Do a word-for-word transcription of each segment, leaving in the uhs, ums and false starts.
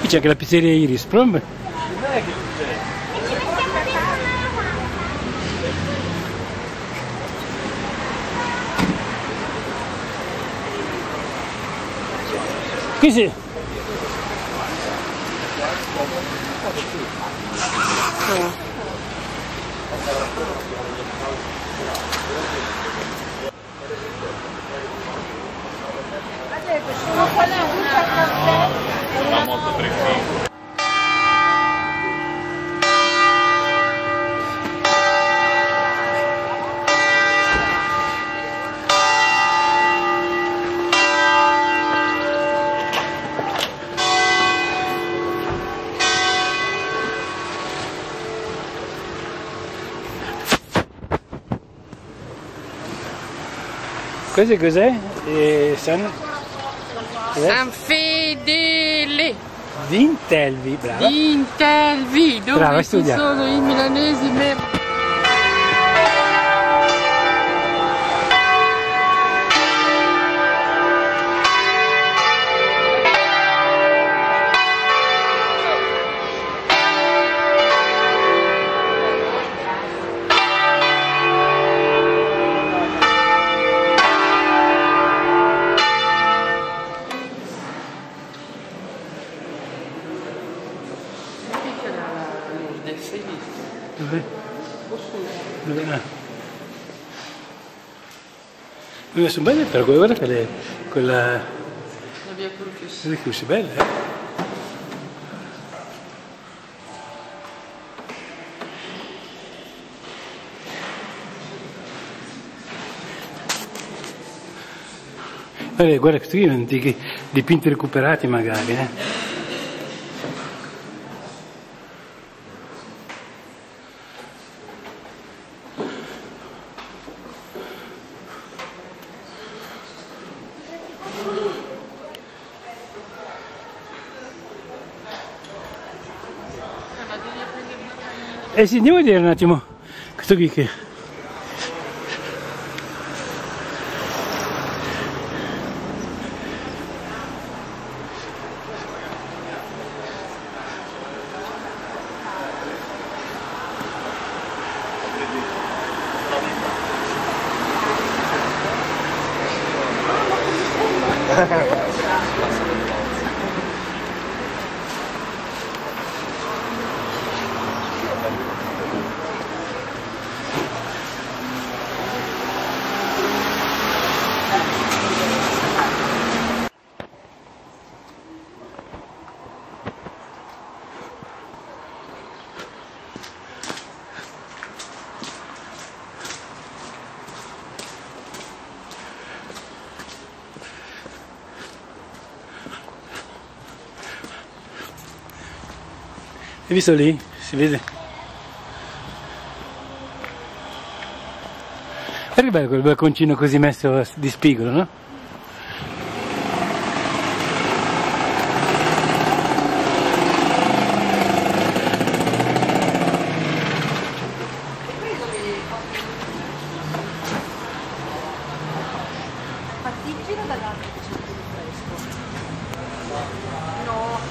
Qui c'è anche la pizzeria Iris, Prom. Qui sì. Va molto preciso. Questo cos'è? Eh, San... San Fedele! Vintelvi, brava. Vintelvi, dove Brava, ci studia. sono i milanesi mer- Dove? Dove? Ah. Non sono belle però, guarda quelle, quella... La via Crucis. Le cruci belle, eh? Guarda, guarda questi qui, antichi dipinti recuperati magari, eh? Eh sì, andiamo a vedere un attimo questo qui che... Hai visto lì? Si vede? Guarda che bello quel balconcino così messo di spigolo, no? Fatti il giro dall'altro che c'è più fresco. No,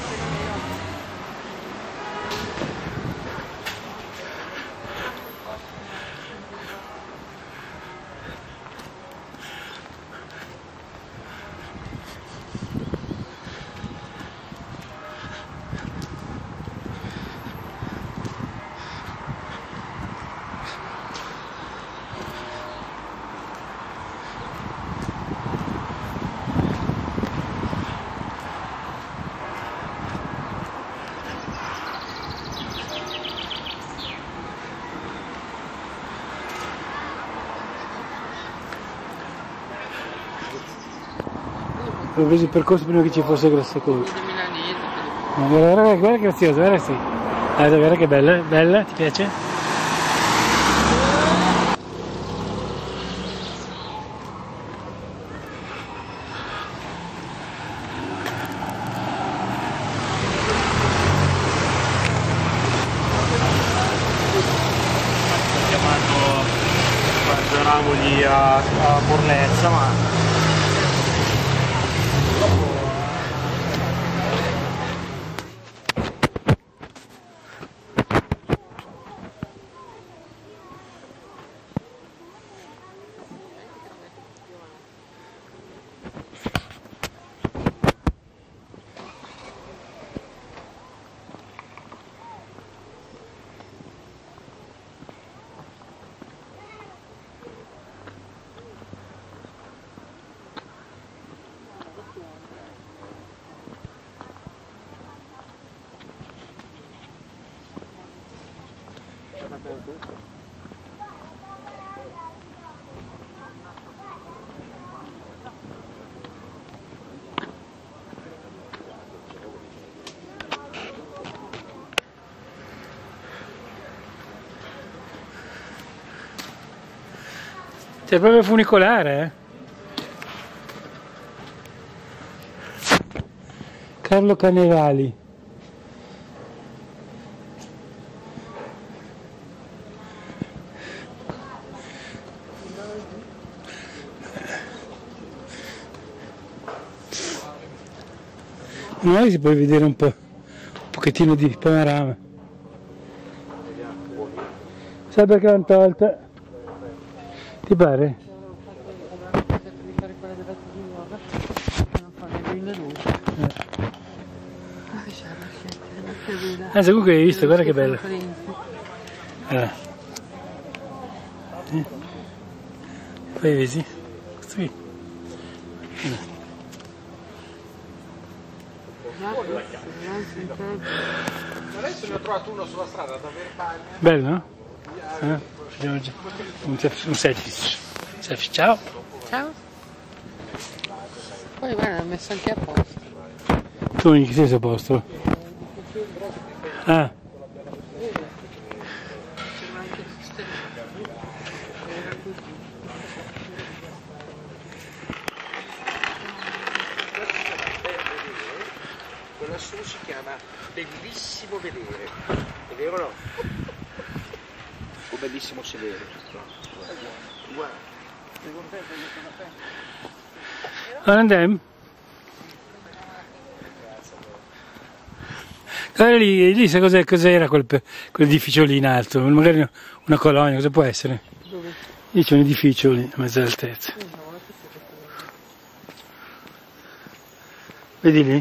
Avevo preso il percorso prima che ci fosse questa cosa. di milanese. No, guarda, guarda, guarda che grazioso, guarda sì. Ah, guarda che bella, bella, ti piace? Ragionavogli a, a Borlezza, ma C'è proprio funicolare, eh? Carlo Canevali. Noi si può vedere un po', un pochettino di panorama. Sai perché l'hanno tolta? Ti pare? Ah, comunque hai visto, guarda che bello. Eh. Eh. Poi vedi? Questo qui. Eh. Adesso ne ho trovato uno sulla strada da Verbania. Bello, no? Eh? Un, un selfie. Selfie, ciao. Ciao. Poi guarda, l'ho messo anche a posto. Tu in che senso a posto? Ah. Quella su si chiama Bellissimo Vedere, è vero o no? O Bellissimo Sedere? Guarda. Andiamo? Guarda lì, lì sai cos'è, cos'era quel, quell'edificio lì in alto? Magari una colonia, cosa può essere? Dove? Lì c'è un edificio lì, a mezza altezza. Vedi lì?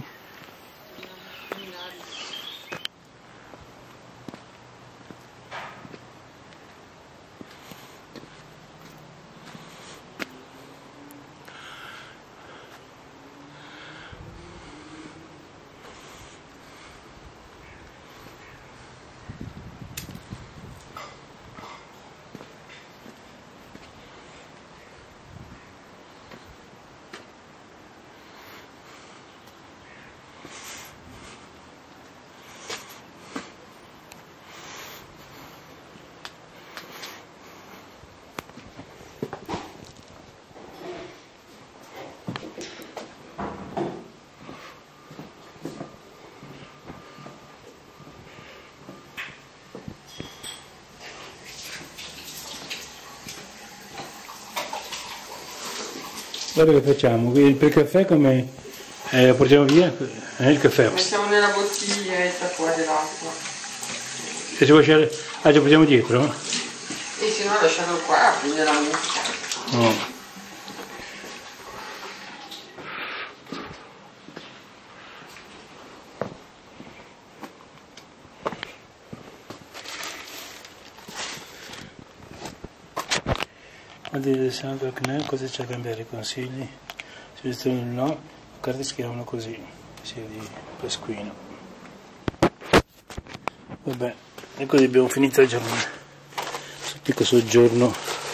Guarda che facciamo, per il caffè come eh, lo portiamo via? Eh, il caffè. Mettiamo nella bottiglietta fuori l'acqua. Se ci vuoi lasciare... Ah, ci portiamo dietro? E se no lasciarlo qua, prende la mucca. No. Del Santo Acnel, cosa c'è da cambiare? Consigli? Selezione no, le carte si chiamano così, sia di Pasquino. Vabbè, e così abbiamo finito la giornata, questo piccolo soggiorno.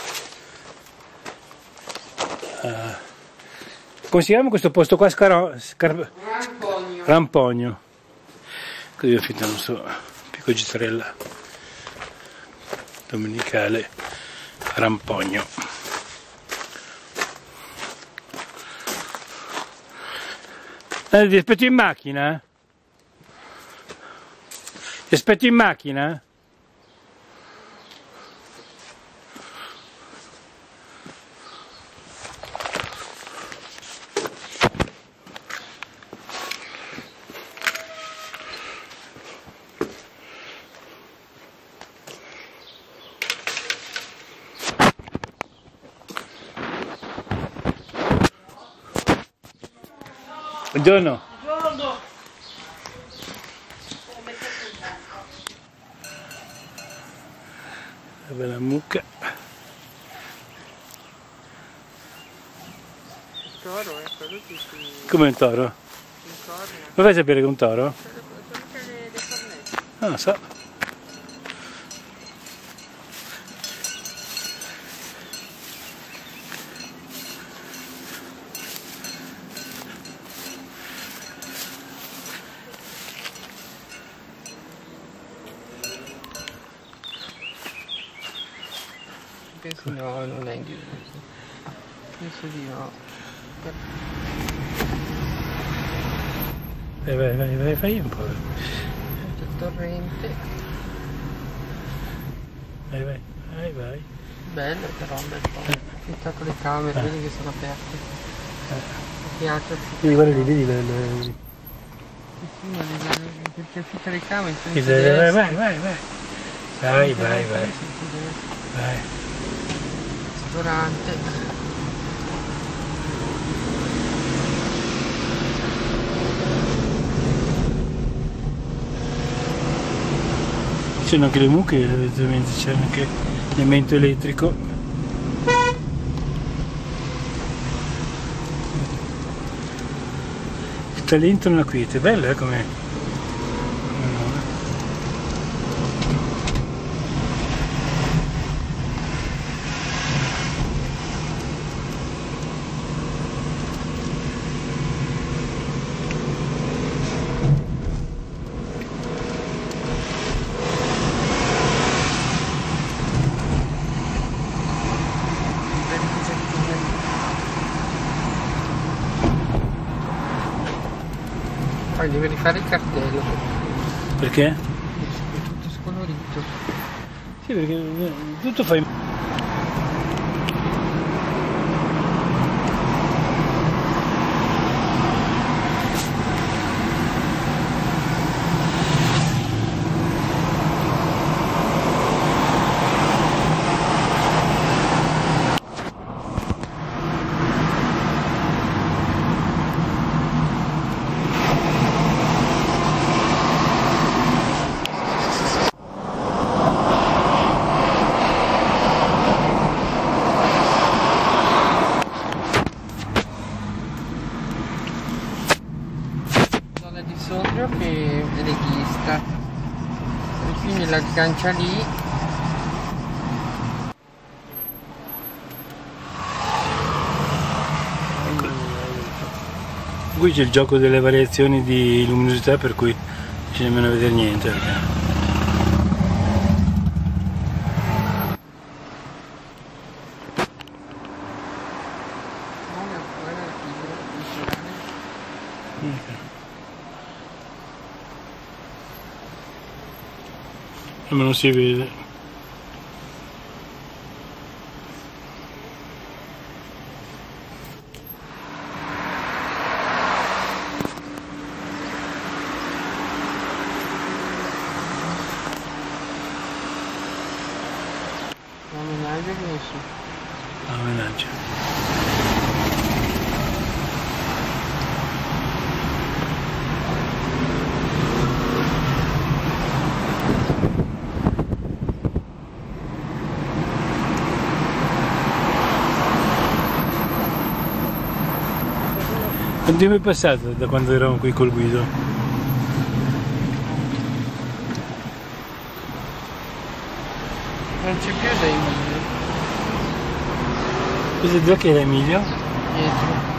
Uh, come si chiama questo posto qua? Scaro, Scar... Rampogno. Rampogno. Così affittiamo questo piccolo gitarella domenicale a Rampogno. Eh, ti aspetto in macchina? Ti aspetto in macchina? Buongiorno. Buongiorno. Una bella mucca. Il toro, è quello che si... Come un toro? Il corno. Lo fai sapere che è un toro? Quello che ha le, le cornette. Non lo so. penso no, non è indivisione. Penso di no. Vai, vai, vai, vai, fai un po'. Il torrente. Vai, vai, vai, vai. Bello però, un bel po'. Ho le camere, Eh. vedi che sono aperte. Mi piace. Vedi, guarda lì, vedi le... le... Perché affitta le camere, Vai, vai, vai, vai, vai. Vai, vai, vai. Vai. Ristorante. Ci sono anche le mucche, ovviamente c'è anche l'elemento elettrico. Il talento nella quiete, bello eh come... Poi devi rifare il cartello, Perché? è tutto scolorito. Sì, perché tutto fai... Zona di Sondrio che è leghista e quindi l'aggancia lì. Qui c'è il gioco delle variazioni di luminosità per cui non c'è nemmeno a vedere niente. Perché... ma non si vede. La menaggia che ne so. Ah, mannaggia. Quanto tempo è passato da quando eravamo qui col Guido? Non c'è più da Emilio. Questo è già che era Emilio? Dietro.